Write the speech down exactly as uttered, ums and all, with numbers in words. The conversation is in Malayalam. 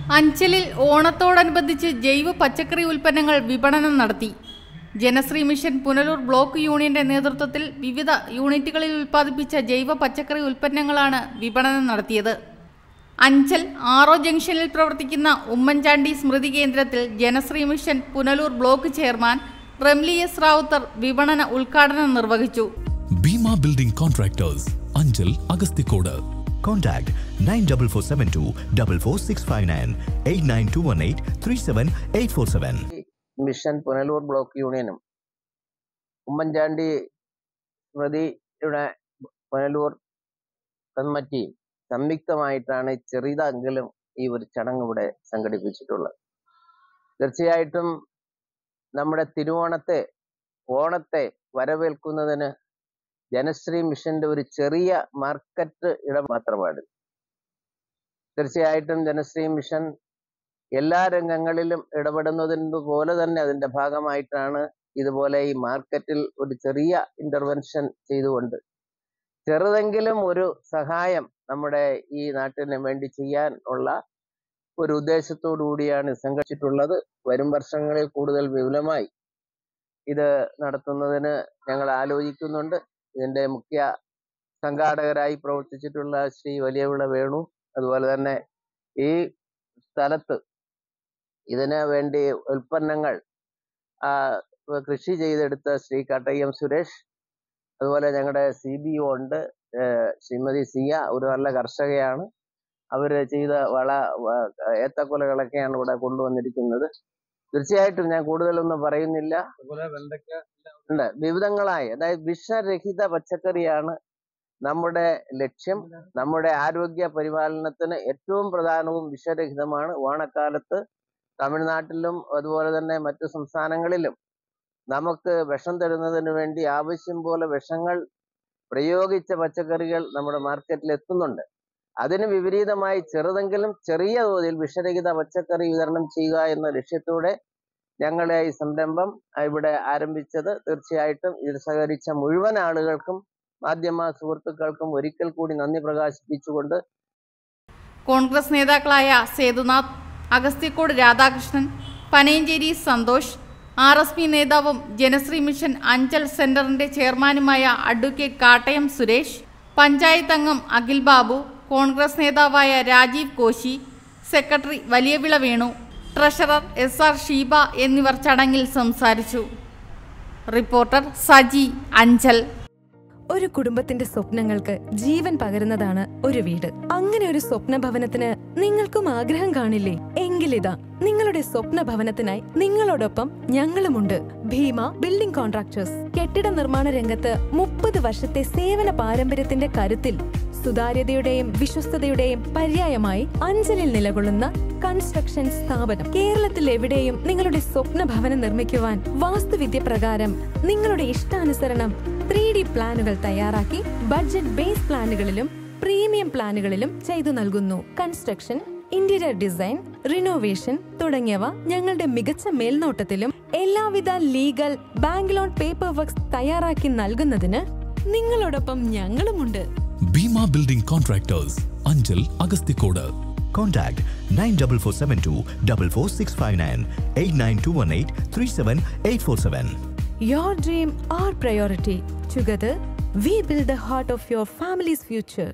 അഞ്ചലിൽ ഓണത്തോടനുബന്ധിച്ച് ജൈവ പച്ചക്കറി ഉൽപ്പന്നങ്ങൾ വിപണനം നടത്തി. ജനശ്രീ മിഷൻ പുനലൂർ ബ്ലോക്ക് യൂണിയന്റെ നേതൃത്വത്തിൽ വിവിധ യൂണിറ്റുകളിൽ ഉൽപ്പാദിപ്പിച്ച ജൈവ പച്ചക്കറി ഉൽപ്പന്നങ്ങളാണ് വിപണനം നടത്തിയത്. അഞ്ചൽ ആറോ ജംഗ്ഷനിൽ പ്രവർത്തിക്കുന്ന ഉമ്മൻചാണ്ടി സ്മൃതി കേന്ദ്രത്തിൽ Janasree mission Punalur block chairman Ramli S Ravuthar വിപണന ഉദ്ഘാടനം നിർവഹിച്ചു. Bhima building contractors, Anchal, Agasthikode. Contact nine four four seven two four four six five nine eight nine two one eight three seven eight four seven. Mission Punalur block യൂണിയനും ഉമ്മൻചാണ്ടി സ്മൃതിയുടെ പുനലൂർ കമ്മിറ്റിയും സംയുക്തമായിട്ടാണ് ചെറിയതെങ്കിലും ഈ ഒരു ചടങ്ങ് ഇവിടെ സംഘടിപ്പിച്ചിട്ടുള്ളത്. തീർച്ചയായിട്ടും നമ്മുടെ തിരുവോണത്തെ ഓണത്തെ വരവേൽക്കുന്നതിന് ജനശ്രീ മിഷന്റെ ഒരു ചെറിയ മാർക്കറ്റ് ഇടം മാത്രമാണ്. തീർച്ചയായിട്ടും ജനശ്രീ മിഷൻ എല്ലാ രംഗങ്ങളിലും ഇടപെടുന്നതിന് പോലെ തന്നെ അതിന്റെ ഭാഗമായിട്ടാണ് ഇതുപോലെ ഈ മാർക്കറ്റിൽ ഒരു ചെറിയ ഇന്റർവെൻഷൻ ചെയ്തുകൊണ്ട് ചെറുതെങ്കിലും ഒരു സഹായം നമ്മുടെ ഈ നാട്ടിന് വേണ്ടി ചെയ്യാൻ ഉള്ള ഒരു ഉദ്ദേശത്തോടു കൂടിയാണ് സംഘടിച്ചിട്ടുള്ളത്. വരും വർഷങ്ങളിൽ കൂടുതൽ വിപുലമായി ഇത് നടത്തുന്നതിന് ഞങ്ങൾ ആലോചിക്കുന്നുണ്ട്. ഇതിന്റെ മുഖ്യ സംഘാടകരായി പ്രവർത്തിച്ചിട്ടുള്ള ശ്രീ വലിയവിള വേണു, അതുപോലെ തന്നെ ഈ സ്ഥലത്ത് ഇതിന് വേണ്ടി ഉൽപ്പന്നങ്ങൾ കൃഷി ചെയ്തെടുത്ത ശ്രീ കട്ടയ്യം സുരേഷ്, അതുപോലെ ഞങ്ങളുടെ സി ബി ഒ ഉണ്ട് ശ്രീമതി സിയ, ഒരു നല്ല കർഷകയാണ്. അവര് ചെയ്ത വള ഏത്തക്കൊലകളൊക്കെയാണ് ഇവിടെ കൊണ്ടുവന്നിരിക്കുന്നത്. തീർച്ചയായിട്ടും ഞാൻ കൂടുതലൊന്നും പറയുന്നില്ല. ഉണ്ട് വിവിധങ്ങളായ, അതായത് വിഷരഹിത പച്ചക്കറിയാണ് നമ്മുടെ ലക്ഷ്യം. നമ്മുടെ ആരോഗ്യ പരിപാലനത്തിന് ഏറ്റവും പ്രധാനവും വിഷരഹിതമാണ്. ഓണക്കാലത്ത് തമിഴ്നാട്ടിലും അതുപോലെ തന്നെ മറ്റു സംസ്ഥാനങ്ങളിലും നമുക്ക് വിഷം തരുന്നതിന് വേണ്ടി ആവശ്യം പോലെ വിഷങ്ങൾ പ്രയോഗിച്ച പച്ചക്കറികൾ നമ്മുടെ മാർക്കറ്റിൽ എത്തുന്നുണ്ട്. അതിന് വിപരീതമായി ചെറുതെങ്കിലും ചെറിയ തോതിൽ വിഷരഹിത പച്ചക്കറി വിതരണം ചെയ്യുക എന്ന ലക്ഷ്യത്തോടെ ഞങ്ങളെ ഈ സംരംഭം ഇവിടെ ആരംഭിച്ചത്. തീർച്ചയായിട്ടും ഇതിൽ സഹകരിച്ച മുഴുവൻ ആളുകൾക്കും മാധ്യമ സുഹൃത്തുക്കൾക്കും ഒരിക്കൽ കൂടി നന്ദി പ്രകാശിപ്പിച്ചുകൊണ്ട് കോൺഗ്രസ് നേതാക്കളായ Sethunath, Agasthikode Radhakrishnan, Panayancheri Santhosh, R S P നേതാവും ജനശ്രീ മിഷൻ അഞ്ചൽ സെന്ററിന്റെ ചെയർമാനുമായ അഡ്വക്കേറ്റ് കാട്ടയം സുരേഷ്, പഞ്ചായത്ത് അംഗം അഖിൽ ബാബു, കോൺഗ്രസ് നേതാവായ Rajeev Koshy, secretary Valiyavila Venu, treasurer S R Sheeba എന്നിവർ ചടങ്ങിൽ സംസാരിച്ചു. റിപ്പോർട്ടർ സജി, അഞ്ചൽ. ഒരു കുടുംബത്തിന്റെ സ്വപ്നങ്ങൾക്ക് ജീവൻ പകരുന്നതാണ് ഒരു വീട്. അങ്ങനെ ഒരു സ്വപ്ന ഭവനത്തിന് നിങ്ങൾക്കും ആഗ്രഹം കാണില്ലേ? എങ്കിലിതാ നിങ്ങളുടെ സ്വപ്ന ഭവനത്തിനായി നിങ്ങളോടൊപ്പം ഞങ്ങളുമുണ്ട്. Bhima building contractors. കെട്ടിട നിർമ്മാണ രംഗത്ത് മുപ്പത് വർഷത്തെ സേവന പാരമ്പര്യത്തിന്റെ കരുത്തിൽ സുതാര്യതയുടെയും വിശ്വസ്തതയുടെയും പര്യായമായി അഞ്ചലിൽ നിലകൊള്ളുന്ന കൺസ്ട്രക്ഷൻ സ്ഥാപനം. കേരളത്തിൽ എവിടെയും നിങ്ങളുടെ സ്വപ്ന ഭവനം നിർമ്മിക്കുവാൻ വാസ്തുവിദ്യ പ്രകാരം നിങ്ങളുടെ ഇഷ്ടാനുസരണം ത്രീ ഡി പ്ലാനുകൾ തയ്യാറാക്കി ബഡ്ജറ്റ് ബേസ് പ്ലാനുകളിലും പ്രീമിയം പ്ലാനുകളിലും ചെയ്തു നൽകുന്നു. കൺസ്ട്രക്ഷൻ, ഇന്റീരിയർ ഡിസൈൻ, റിനോവേഷൻ തുടങ്ങിയവ ഞങ്ങളുടെ മികച്ച മേൽനോട്ടത്തിലും എല്ലാവിധ legal bank loan paper works തയ്യാറാക്കി നൽകുന്നതിന് നിങ്ങളോടൊപ്പം ഞങ്ങളുമുണ്ട്. Bhima building contractors, Anchal, Agasthikode. Contact nine four four seven two four four six five nine eight nine two one eight three seven eight four seven. Your dream, our priority. Together, we build the heart of your family's future.